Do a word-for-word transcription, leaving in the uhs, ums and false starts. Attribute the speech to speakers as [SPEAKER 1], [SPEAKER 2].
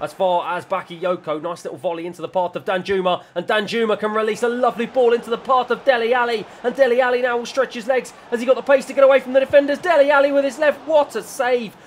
[SPEAKER 1] as far as Bakayoko. Nice little volley into the path of Danjuma, and Danjuma can release a lovely ball into the path of Dele Alli, and Dele Alli now will stretch his legs. Has he got the pace to get away from the defenders? Dele Alli with his left. What a save